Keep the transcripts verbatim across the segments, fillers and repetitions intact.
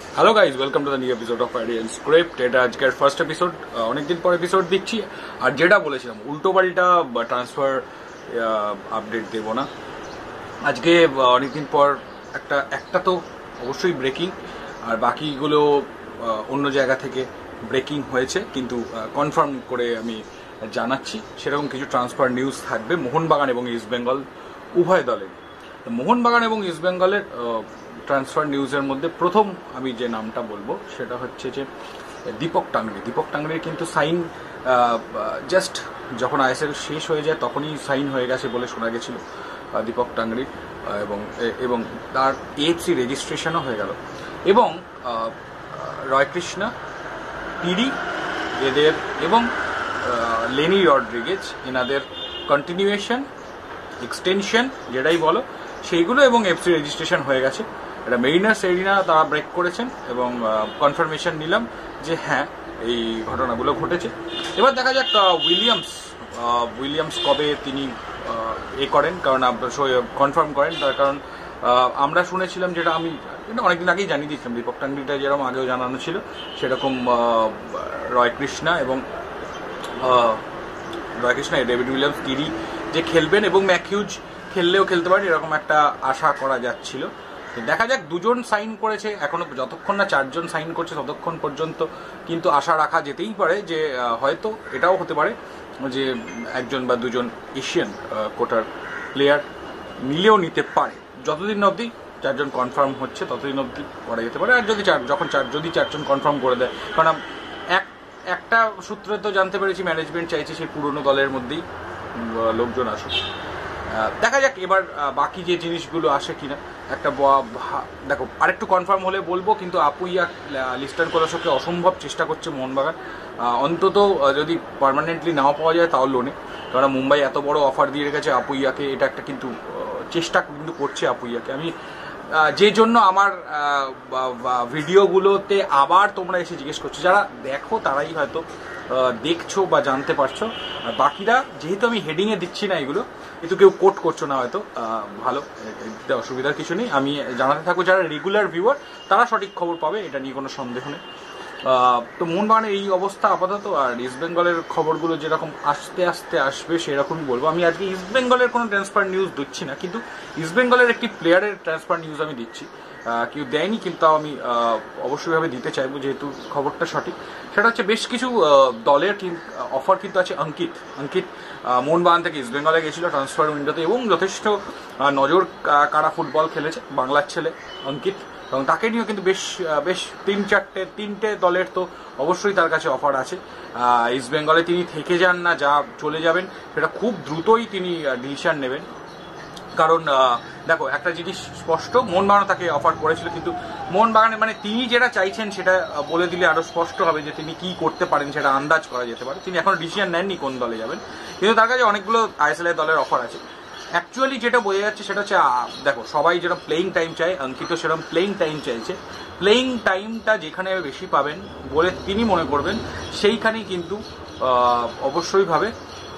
Hello guys, welcome to the new episode of idea script. এটা আজকের first episode, অনেকদিন পর এপিসোড দিচ্ছি। আর যেটা বলেছিলাম, উল্টো পাল্টা ট্রান্সফার আপডেট দেবো না আজকে। অনেকদিন পর একটা একটা তো অবশ্যই ব্রেকিং, আর বাকিগুলো অন্য জায়গা থেকে ব্রেকিং হয়েছে, কিন্তু কনফার্ম করে আমি জানাচ্ছি। সেরকম কিছু ট্রান্সফার নিউজ থাকবে মোহনবাগান এবং ইস্ট বেঙ্গল উভয় দলের। মোহনবাগান এবং ইস্ট বেঙ্গলের ট্রান্সফার নিউজের মধ্যে প্রথম আমি যে নামটা বলবো সেটা হচ্ছে যে দীপক টাংরি। দীপক টাংরির কিন্তু সাইন জাস্ট যখন আইএসএল শেষ হয়ে যায় তখনই সাইন হয়ে গেছে বলে শোনা গেছিল দীপক টাংরি, এবং এবং তার এএফসি রেজিস্ট্রেশনও হয়ে গেল। এবং রয়কৃষ্ণা, টিডি এদের এবং লেনি রড্রিগেজ এনাদের কন্টিনিউয়েশন, এক্সটেনশন যেটাই বলো সেইগুলো, এবং এফসি রেজিস্ট্রেশন হয়ে গেছে। এটা মেরিনার্স এরিনা তারা ব্রেক করেছেন এবং কনফার্মেশন নিলাম যে হ্যাঁ এই ঘটনাগুলো ঘটেছে। এবার দেখা যাক উইলিয়ামস উইলিয়ামস কবে তিনি এ করেন, কারণ কনফার্ম করেন। তার কারণ আমরা শুনেছিলাম, যেটা আমি অনেকদিন আগেই জানিয়ে দিয়েছিলাম, দীপক টাংরিটা যেরকম আগেও জানানো ছিল সেরকম রয়কৃষ্ণা এবং রয়কৃষ্ণা ডেভিড উইলিয়ামস তিরি যে খেলবেন, এবং ম্যাকহিউজ খেললেও খেলতে পারেন এরকম একটা আশা করা যাচ্ছিল। দেখা যাক, দুজন সাইন করেছে এখনো, যতক্ষণ না চারজন সাইন করছে ততক্ষণ পর্যন্ত কিন্তু আশা রাখা যেতেই পারে যে হয়তো এটাও হতে পারে যে একজন বা দুজন এশিয়ান কোটার প্লেয়ার নিলেও নিতে পারে। যতদিন অবধি চারজন কনফার্ম হচ্ছে ততদিন অবধি করা যেতে পারে। আর যদি চার যখন চার যদি চারজন কনফার্ম করে দেয়, কারণ এক একটা সূত্রে তো জানতে পেরেছি ম্যানেজমেন্ট চাইছে সেই পুরনো দলের মধ্যেই লোকজন আসুক। দেখা যাক এবার বাকি যে জিনিসগুলো আসে কিনা। একটা দেখো, আরেকটু কনফার্ম হলে বলবো, কিন্তু আপুইয়া লিস্টার্ন কলাশকে অসম্ভব চেষ্টা করছে মোহনবাগান। অন্তত যদি পার্মানেন্টলি নাও পাওয়া যায় তাও লোনে, কারণ মুম্বাই এত বড় অফার দিয়ে রেখেছে আপুইয়াকে। এটা একটা কিন্তু চেষ্টা কিন্তু করছে আপুইয়াকে। আমি যে জন্য আমার ভিডিওগুলোতে আবার তোমরা এসে জিজ্ঞেস করছো, যারা দেখো তারাই হয়তো দেখছো বা জানতে পারছো, আর বাকিরা যেহেতু আমি হেডিংয়ে দিচ্ছি না এগুলো, কিন্তু কেউ কোট করছো না হয়তো, ভালো, এতে অসুবিধার কিছু নেই। আমি জানাতে থাকবো, যারা রেগুলার ভিউয়ার তারা সঠিক খবর পাবে, এটা নিয়ে কোনো সন্দেহ নেই। তো মোহনবাগানের এই অবস্থা আপাতত। আর ইস্ট বেঙ্গলের খবরগুলো যেরকম আস্তে আস্তে আসবে সেরকমই বলবো। আমি আজকে ইস্ট বেঙ্গলের কোনো ট্রান্সফার নিউজ দিচ্ছি না, কিন্তু ইস্ট বেঙ্গলের একটি প্লেয়ারের ট্রান্সফার নিউজ আমি দিচ্ছি। কেউ দেয়নি, কিন্তু আমি অবশ্যইভাবে দিতে চাইবো যেহেতু খবরটা সঠিক। সেটা হচ্ছে বেশ কিছু দলের অফার কিন্তু আছে। অঙ্কিত অঙ্কিত মোহনবাগান থেকে ইস্ট বেঙ্গলে গেছিল ট্রান্সফার উইন্ডোতে, এবং যথেষ্ট নজর কাড়া ফুটবল খেলেছে বাংলার ছেলে অঙ্কিত, এবং তাকে নিয়েও কিন্তু বেশ বেশ তিন চারটে তিনটে দলের তো অবশ্যই তার কাছে অফার আছে। ইস্ট বেঙ্গলে তিনি থেকে যান না যা চলে যাবেন, সেটা খুব দ্রুতই তিনি ডিসিশন নেবেন। কারণ দেখো, একটা জিনিস স্পষ্ট, মোহনবাগানও তাকে অফার করেছিল, কিন্তু মোহনবাগানে মানে তিনি যেটা চাইছেন সেটা বলে দিলে আরো স্পষ্ট হবে যে তিনি কি করতে পারেন, সেটা আন্দাজ করা যেতে পারে। তিনি এখনো ডিসিশন নেননি কোন দলে যাবেন, কিন্তু তার কাছে অনেকগুলো আইএসএল দলের অফার আছে। অ্যাকচুয়ালি যেটা বোঝা যাচ্ছে সেটা হচ্ছে, দেখো সবাই যেরকম প্লেইং টাইম চায়, অঙ্কিত সেরকম প্লেইং টাইম চাইছে। প্লেইং টাইমটা যেখানে বেশি পাবেন বলে তিনি মনে করবেন, সেইখানেই কিন্তু অবশ্যইভাবে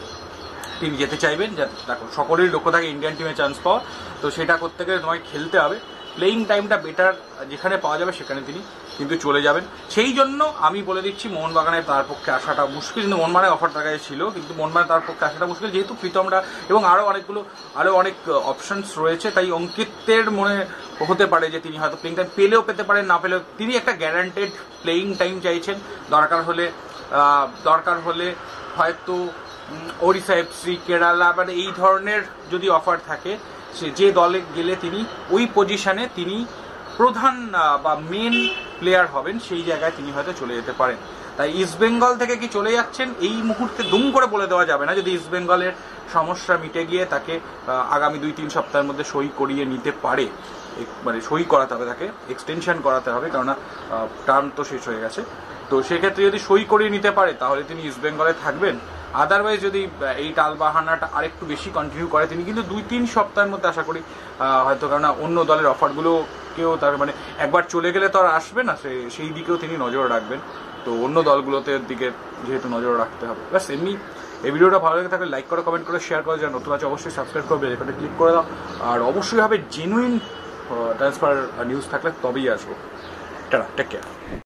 তিনি যেতে চাইবেন। দেখো, সকলেরই লক্ষ্য থাকে ইন্ডিয়ান টিমে চান্স পাওয়া, তো সেটা করতে গেলে তোমায় খেলতে হবে। প্লেইং টাইমটা বেটার যেখানে পাওয়া যাবে সেখানে তিনি কিন্তু চলে যাবেন। সেই জন্য আমি বলে দিচ্ছি, মোহনবাগানের তার পক্ষে আসাটা মুশকিল, কিন্তু মোহনবাগানের অফার তার কাছে ছিল, কিন্তু মোহনবাগানের তার পক্ষে আসাটা মুশকিল যেহেতু প্রীতমরা এবং আরও অনেকগুলো আরও অনেক অপশনস রয়েছে। তাই অঙ্কিতের মনে হতে পারে যে তিনি হয়তো প্লেইং টাইম পেলেও পেতে পারেন, না পেলেও তিনি একটা গ্যারান্টেড প্লেইং টাইম চাইছেন। দরকার হলে দরকার হলে হয়তো ওড়িশা এফসি, কেরালা, মানে এই ধরনের যদি অফার থাকে, সে যে দলে গেলে তিনি ওই পজিশনে তিনি প্রধান বা মেন প্লেয়ার হবেন, সেই জায়গায় তিনি হয়তো চলে যেতে পারেন। তাই ইস্ট বেঙ্গল থেকে কি চলে যাচ্ছেন এই মুহূর্তে দুম করে বলে দেওয়া যাবে না। যদি ইস্ট বেঙ্গলের সমস্যা মিটে গিয়ে তাকে আগামী দুই তিন সপ্তাহের মধ্যে সই করিয়ে নিতে পারে, মানে সই করাতে হবে, তাকে এক্সটেনশন করাতে হবে, কেননা টার্ম তো শেষ হয়ে গেছে। তো সেক্ষেত্রে যদি সই করিয়ে নিতে পারে তাহলে তিনি ইস্ট বেঙ্গলে থাকবেন। আদারওয়াইজ যদি এই টালবাহানাটা আরেকটু বেশি কন্টিনিউ করে, তিনি কিন্তু দুই তিন সপ্তাহের মধ্যে আশা করি হয়তো, কারণ অন্য দলের অফারগুলোকেও তার মানে একবার চলে গেলে তো আর আসবে না, সেই দিকেও তিনি নজর রাখবেন। তো অন্য দলগুলোতে দিকে যেহেতু নজর রাখতে হবে। ব্যাস, এমনি এই ভিডিওটা ভালো লেগে থাকলে লাইক করো, কমেন্ট করে শেয়ার করো, যারা নতুন আছে অবশ্যই সাবস্ক্রাইব করবে, এখানে ক্লিক করে দাও। আর অবশ্যই হবে জেনুইন ট্রান্সফার নিউজ থাকলে তবেই আসবো। Tata, take care.